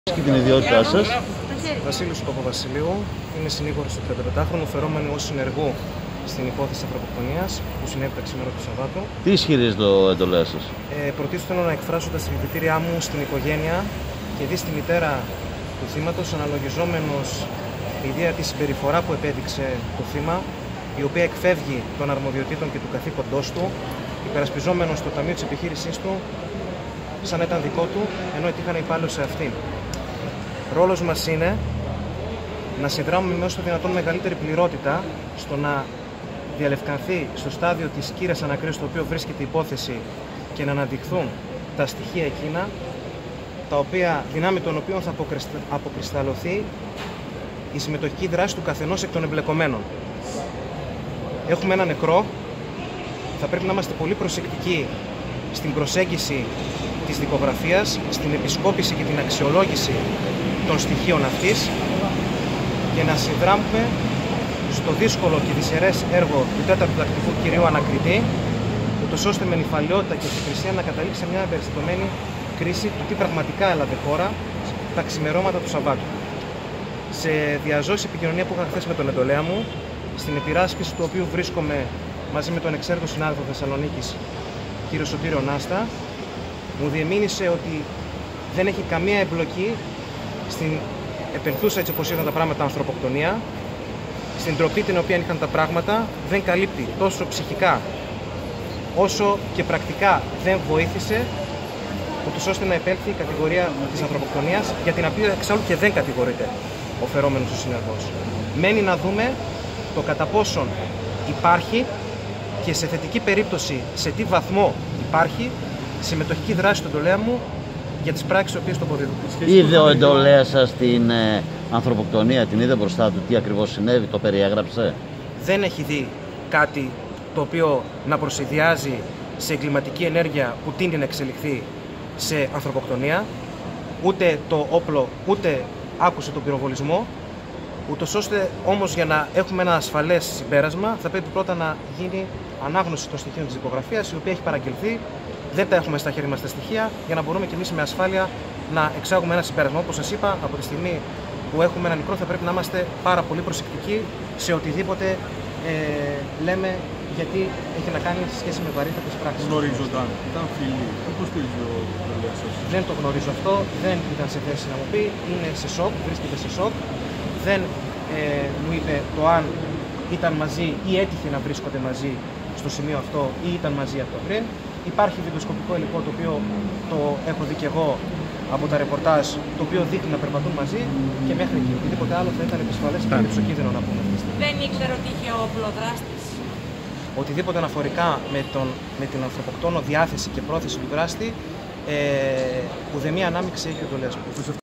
Και την ιδιότητά σας. Βασίλης Παπαβασιλείου, είμαι συνήγορος του 35χρονου, φερόμενο ως συνεργού στην υπόθεση ανθρωποκτονίας που συνέβη σήμερα το Σαββάτο. Τι ισχυρίζεται το εντολέα σας? Πρωτίστως θέλω να εκφράσω τα συλληπιτήριά μου στην οικογένεια και δει στη μητέρα του θύματος, αναλογιζόμενος η ιδέα τη συμπεριφορά που επέδειξε το θύμα, η οποία εκφεύγει των αρμοδιοτήτων και του καθήκοντός του, υπερασπιζόμενος το ταμείο της επιχείρησής του σαν να ήταν δικό του, ενώ ετύχανε υπάλληλος σε αυτήν. Ρόλος μας είναι να συνδράμουμε με όσο το δυνατόν μεγαλύτερη πληρότητα στο να διαλευκανθεί στο στάδιο της κύριας ανακρίσεως στο οποίο βρίσκεται η υπόθεση και να αναδειχθούν τα στοιχεία εκείνα τα οποία, δυνάμει των οποίων θα αποκρισταλωθεί η συμμετοχική δράση του καθενός εκ των εμπλεκομένων. Έχουμε ένα νεκρό, θα πρέπει να είμαστε πολύ προσεκτικοί στην προσέγγιση της δικογραφίας, στην επισκόπηση και την αξιολόγηση των στοιχείων αυτής και να συνδράμουμε στο δύσκολο και δυσχερές έργο του τέταρτου τακτικού κυρίου ανακριτή, ούτως ώστε με νηφαλιότητα και ευκρισία να καταλήξει σε μια εμπεριστατωμένη κρίση του τι πραγματικά έλαβε χώρα τα ξημερώματα του Σαββάτου. Σε διαζώσεις επικοινωνία που είχα χθες με τον εντολέα μου, στην επειράσπιση του οποίου βρίσκομαι μαζί με τον εξαίρετο συνάδελφο Θεσσαλονίκης, κύριο Σωτήριο Νάστα, μου διεμήνυσε ότι δεν έχει καμία εμπλοκή στην επενθούσα, έτσι όπως ήταν τα πράγματα, ανθρωποκτονία, στην τροπή την οποία είχαν τα πράγματα, δεν καλύπτει τόσο ψυχικά όσο και πρακτικά δεν βοήθησε, ούτως ώστε να επέλθει η κατηγορία της ανθρωποκτονίας, για την οποία εξάλλου και δεν κατηγορείται ο φερόμενος ο συνεργός. Μένει να δούμε το κατά πόσον υπάρχει και σε θετική περίπτωση σε τι βαθμό υπάρχει συμμετοχική δράση του εντολέα μου για τις πράξεις τις οποίες το αποδίδουν. Είδε ο εντολέας σας την ανθρωποκτονία, την είδε μπροστά του, τι ακριβώς συνέβη, το περιέγραψε? Δεν έχει δει κάτι το οποίο να προσυδειάζει σε εγκληματική ενέργεια που τείνει να εξελιχθεί σε ανθρωποκτονία, ούτε το όπλο, ούτε άκουσε τον πυροβολισμό, ούτως ώστε όμως για να έχουμε ένα ασφαλές συμπέρασμα θα πρέπει πρώτα να γίνει ανάγνωση των στοιχείων της δικογραφίας, η οποία έχει παραγγελθεί. Δεν τα έχουμε στα χέρια μας τα στοιχεία για να μπορούμε και εμείς με ασφάλεια να εξάγουμε ένα συμπέρασμα. Όπως σας είπα, από τη στιγμή που έχουμε ένα νεκρό θα πρέπει να είμαστε πάρα πολύ προσεκτικοί σε οτιδήποτε λέμε, γιατί έχει να κάνει σε σχέση με βαρύτατες πράξεις. Γνωρίζονταν, ήταν φίλοι, πώς το ίδιο εντολέα σας? Δεν το γνωρίζω αυτό, δεν ήταν σε θέση να μου πει, είναι σε σοκ, βρίσκεται σε σοκ. Δεν μου είπε το αν ήταν μαζί ή έτυχε να βρίσκονται μαζί στο σημείο αυτό ή ήταν μαζί από το πριν. Υπάρχει βιντεοσκοπικό υλικό το οποίο το έχω δει και εγώ από τα ρεπορτάζ, το οποίο δείχνει να περπατούν μαζί και μέχρι εκεί. Οτιδήποτε άλλο θα ήταν επισφαλές και υψοκίνδυνο να πούμε αυτή τη στιγμή. Δεν ήξερε ότι είχε όπλο δράστης. Οτιδήποτε αναφορικά με την ανθρωποκτόνο διάθεση και πρόθεση του δράστη, ουδέμια ανάμειξη έχει ο εντολέας μου.